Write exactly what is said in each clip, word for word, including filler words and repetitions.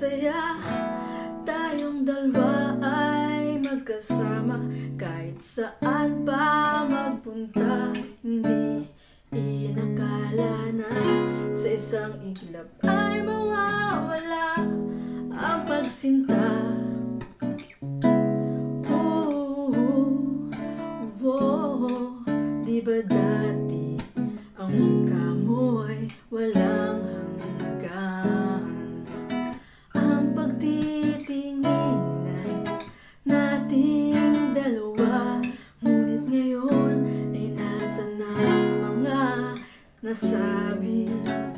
saya tayong dalawa ay magkasama. Kahit saan pa magpunta, hindi inakala na sa isang iglap ay mawawala ang pagsinta. Ooh, oh, di ba dati ang mukha mo ay walang hanggan? Ang pagtitinginan nating dalawa, ngunit ngayon ay nasa na mga nasabi.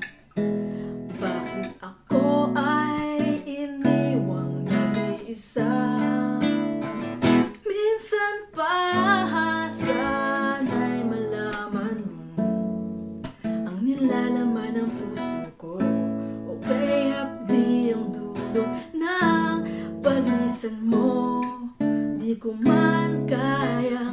Bakit ako ay iniwang nag-iisa? Minsan pa sana'y malaman mo ang nilalaman ng puso ko, o kay hapdi ang dulot ng pagisan mo. Di ko man kayang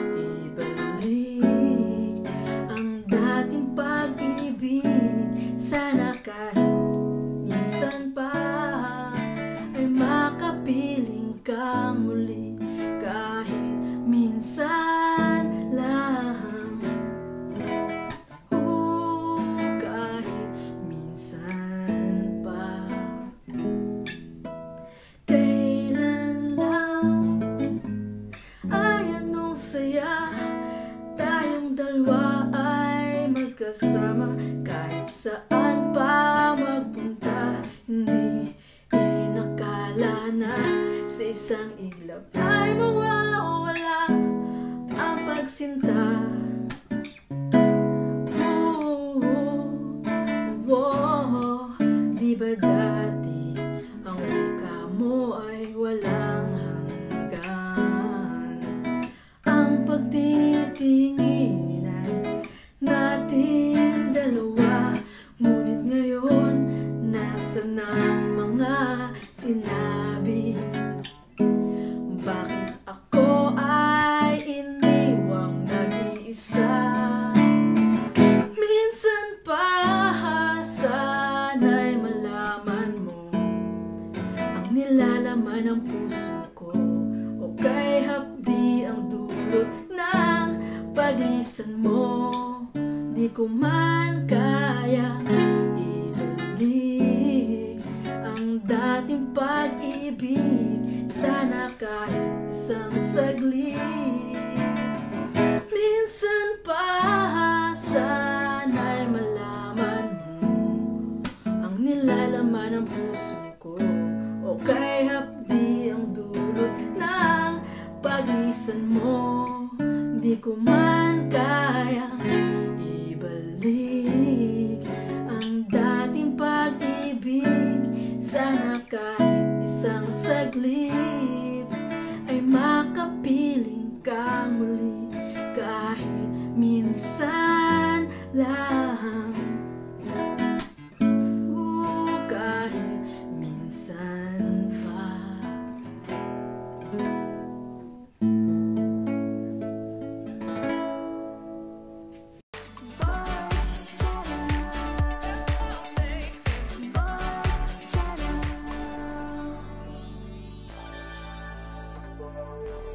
ibalik ang dating pag-ibig. Sana kahit minsan pa ay makapiling kang muli, kahit minsan lang. Oh, kahit minsan pa. Kailan lang ay anong saya tayong dalawa ay magkasama. Kahit saan pa magpunta, hindi inakala na sa isang iglap ay mawawala ang pagsinta. Oh, oh, di ba dati ang wika mo ay walang hanggan? Ang pagtitinginan nating dalawa, ngunit ngayon nasa na mga sinabi. Bakit ako ay iniwang nag-iisa? Minsan pa sana'y malaman mo ang nilalaman ng puso ko, o kay hapdi ang dulot ng pagisan mo. Di ko man kaya ibalik ang dating pag-ibig. Sana kahit isang saglit. Minsan pa sana'y malaman mo ang nilalaman ng puso ko, o kay hapdi ang dulot ng pagisan mo. Di ko man kayang ibalik ang dating pag-ibig. Sana kahit isang saglit ay makapiling kang muli, kahit minsan lang. Oh, kahit minsan pa. Bye.